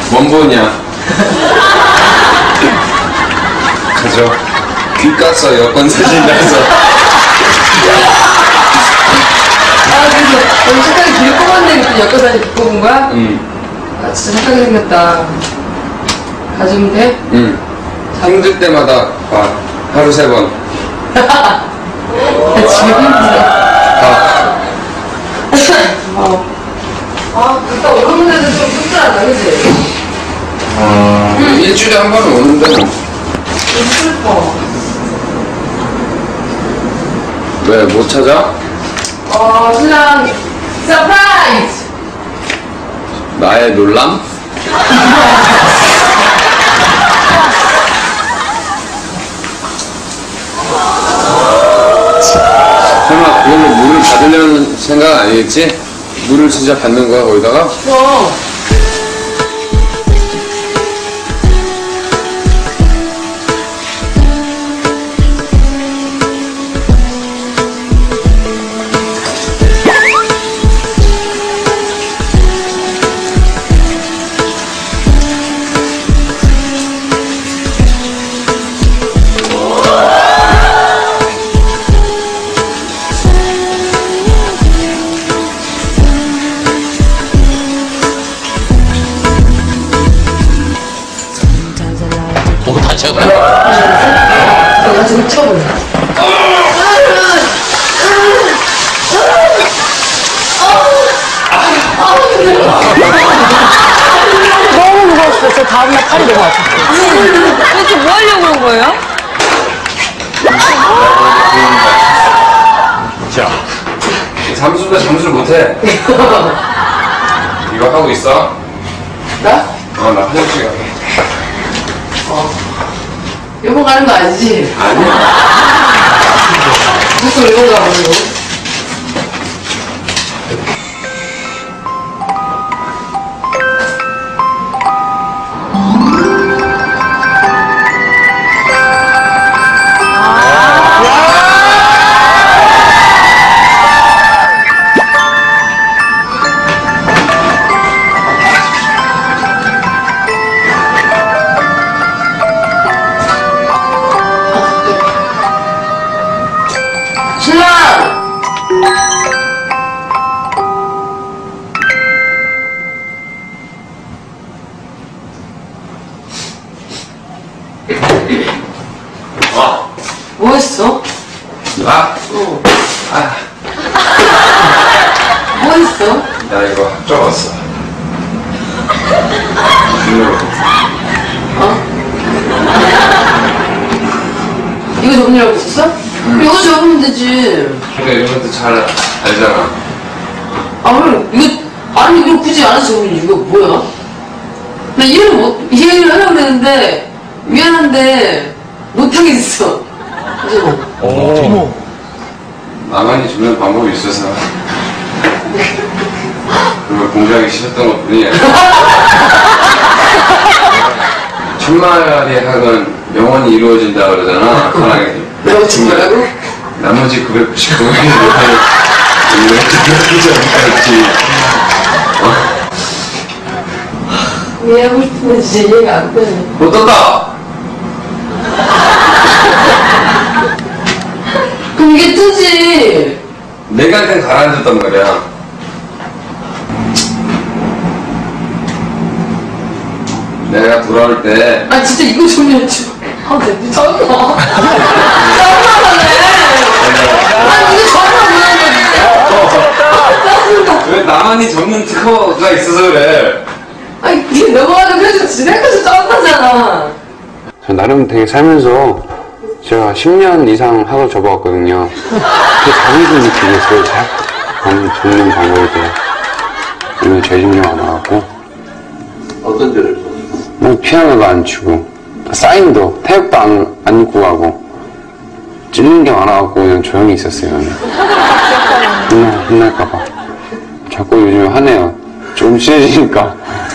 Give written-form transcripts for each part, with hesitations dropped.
뭔 보냐? 가죠. 귀 깠어, 여권 사진 나서. 아, 그래서 너무 착하게 귀를 뽑았는데 그때 여권 사진 갖고 본 거야? 아, 진짜 착하게 생겼다. 가지면 돼? 힘들 때마다 봐. 하루 3번. 나 지금 힘들어. 그니까 오는 데도 좀 힘들하다, 그치? 일주일에 한 번은 오는데 뭐. 좀 슬퍼. 왜, 못 찾아? 신랑, 서프라이즈! 나의 놀람? 설마 그걸로 물을 받으려는 생각 아니겠지? 물을 진짜 받는 거야 거기다가? 내가 지금 쳐버려. 너무 무거웠어요. 저 다음날 팔이 너무 아팠어요. 도대체 뭐 하려고 그런 거예요? 자, 잠수도 잠수를 못해. 이거 하고 있어? 나? 나 화장실 가게. 일본 가는 거 아니지? 아니야. 무슨 일본 가보려고? 뭐 했어? 나? 뭐 했어? 나 이거 적었어. 이거 적느라고 있었어? 이거 적으면 되지. 그러니까 이런 것도 잘 알잖아. 이거 굳이 안 해서 적으면 이거 뭐야? 나 이해를 하려고 그랬는데, 미안한데, 못하겠어. 그죠? 나만이 주는 방법이 있어서 그걸 공부하기 싫었던 것 뿐이야. 천마리 학은 영원히 이루어진다 그러잖아. 사랑이. 내가 정말라고? 나머지 999명이 못하는 이렇게 이해하고 싶은데 진짜 이해가 안 되네. 못 떴다! 그럼 이게 뜨지. 내가 일단 가라앉았단 말이야. 내가 돌아올 때 진짜 이거 좀 해줘. 내 미쳤나? 짱나네. 이거 짱나네. 왜 나만이 접는 특허가 있어서 그래. 이게 넘어가는 편에서 진행해서 짱나잖아. 저 나름 되게 살면서 제가 10년 이상 학을 접어왔거든요. 그게 자존심 느끼겠어요. 접는 방법에 대해. 오늘 재진료가 나왔고. 어떤 죄를 써? 피아노도 안 치고, 사인도, 태극도 안 입고 가고, 찔리는 게 많아갖고 그냥 조용히 있었어요. 혼날까봐. 자꾸 요즘 화내요. 조금 친해지니까.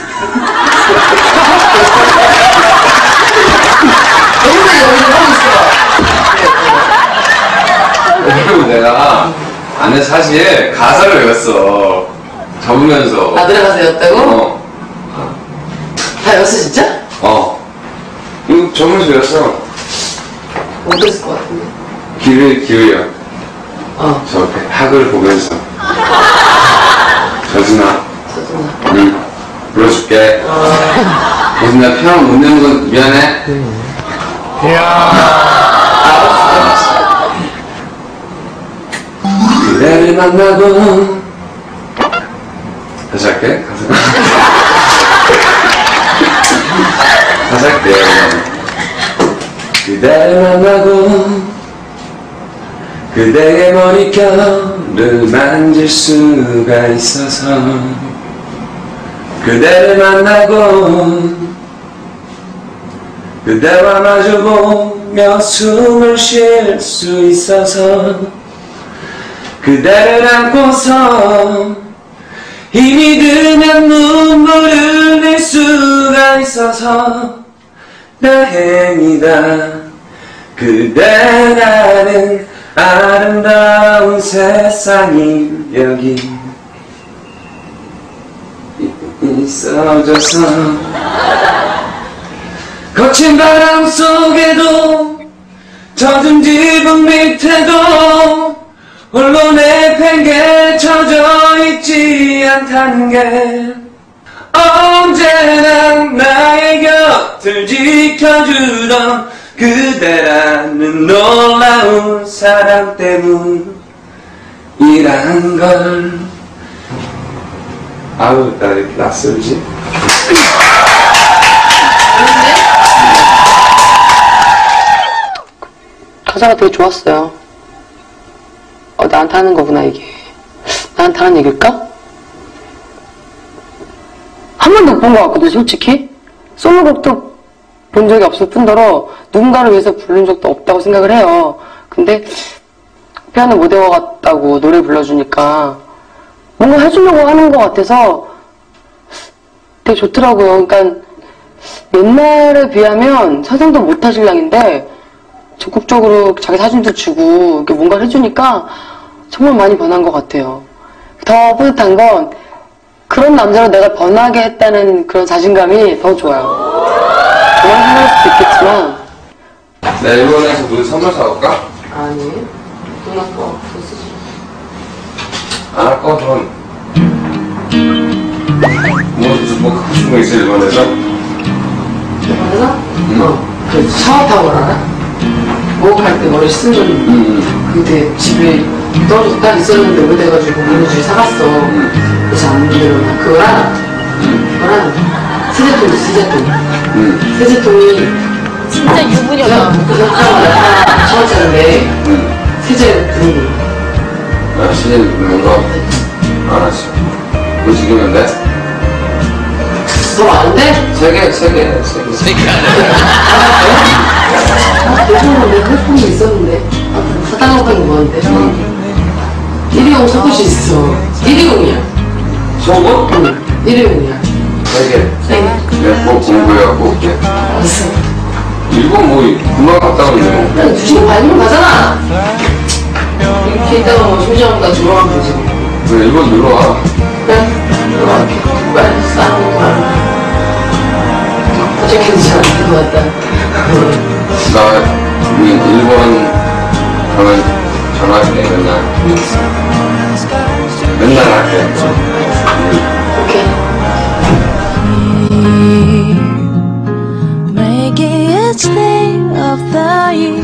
그리고 내가 안에 사실 가사를 외웠어. 적으면서. 들어가서 였다고? 다였어 진짜? 이거 전문소였어. 어땠을 것 같은데? 귀를 기울여. 저 학을 보면서. 저준아. 응. 불러줄게. 저준아, 피아노 못 내는 건 미안해. 알았어. 그대를 만나고. 다시 할게. 다시 할게요. 그대를 만나고 그대의 머릿결을 만질 수가 있어서 그대를 만나고 그대와 마주보며 숨을 쉴 수 있어서 그대를 안고서 힘이 들면 눈물을 흘릴 수가 있어서 다행이다. 그대라는 아름다운 세상이 여기 있어줘서 거친 바람 속에도 젖은 지붕 밑에도 홀로 내팽개쳐져 있지 않다는 게 언제나 나의 곁을 지켜주던 그대라는 놀라운 사랑 때문이란 걸. 아우, 나 이렇게 낯설지? 가사가 되게 좋았어요. 나한테 하는 거구나, 이게. 나한테 하는 얘기일까? 한 번도 못 본 것 같거든, 솔직히. 솔로곡도 본 적이 없을 뿐더러 누군가를 위해서 부른 적도 없다고 생각을 해요. 근데 피아노 못 외워갔다고 노래 불러주니까 뭔가 해주려고 하는 것 같아서 되게 좋더라고요. 그러니까 옛날에 비하면 상상도 못할 신랑인데 적극적으로 자기 사진도 주고 이렇게 뭔가를 해주니까 정말 많이 변한 것 같아요. 더 뿌듯한 건 그런 남자로 내가 변하게 했다는 그런 자신감이 더 좋아요. 정말 생각할 수도 있겠지만 나 일본에서 눈 선물 사올까? 아니, 돈 아까 없었지. 안 아까워, 돈. 뭐 갖고 싶은 거 있어, 일본에서? 일본에서? 그 샤워타월 알아? 목욕할 때 머리 쓰는 그때 집에 떨어져 딱 있었는데 오래돼가지고 문우주에 사갔어. 그래서 안 들어나. 그거랑 세제통. 세제통이 진짜 유부녀다. 그 현장마다 1,000원짜리인데 세제를 부는 거. 시즌 부는 거? 알았어. 뭐 지금은 돼? 더 많은데? 세 개. 예전에 내가 해본 게 있었는데 사당학교 뭐한데? 일회용 속옷이 있어. 일회용이야. 속옷? 응, 일회용이야. 세 개. 네. 내가 꼭 공부해갖고 올게. 알았어. 일본 뭐 금방 갔다 오네. 그냥 2시간 반이면 가잖아. 이렇게 있다가 뭐 심심하다 들어가면 되지. 왜 일본 놀러 와? 그래? 들어갈게. 빨리 싸는 거 말고. 어차피 괜찮아. 그거 같다. 나 일본 가면 전화할게. 맨날 할게. 오케이. Making each day of the year.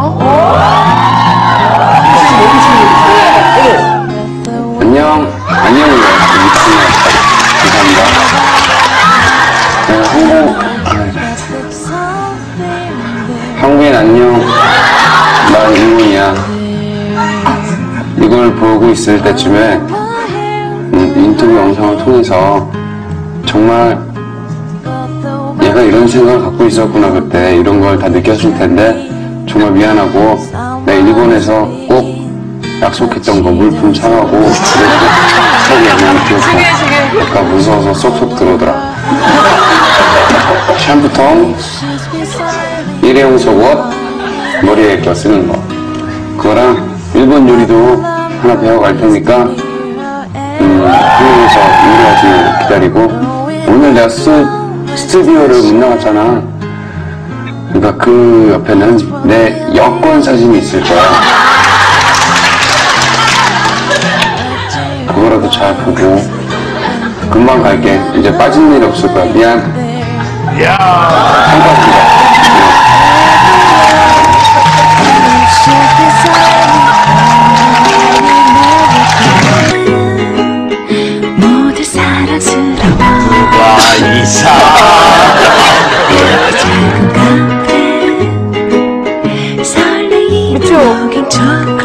안녕이요. 감사합니다. 한국인 안녕. 난 일본이야. 이걸 보고 있을 때쯤에 인터뷰 영상을 통해서 정말 얘가 이런 생각을 갖고 있었구나. 그때 이런 걸 다 느꼈을 텐데 정말 미안하고 내가 일본에서 꼭 약속했던 거 물품 사가고 그래도 기억이 안 나는 기억도 아까 무서워서 쏙쏙 들어오더라. 샴푸통, 일회용 속옷, 머리에 껴 쓰는 거 그거랑 일본 요리도 하나 배워갈 테니까 한국에서 요리하지 기다리고 오늘 내가 스튜디오를 못 나갔잖아. 그러니까 그 옆에는 내 여권 사진이 있을 거야. 그거라도 잘 보고 금방 갈게. 이제 빠진 일 없을 거야. 미안. 한가지다. 모두 사랑스러워 와, 이사. 작은 카페 설레이는 여긴 저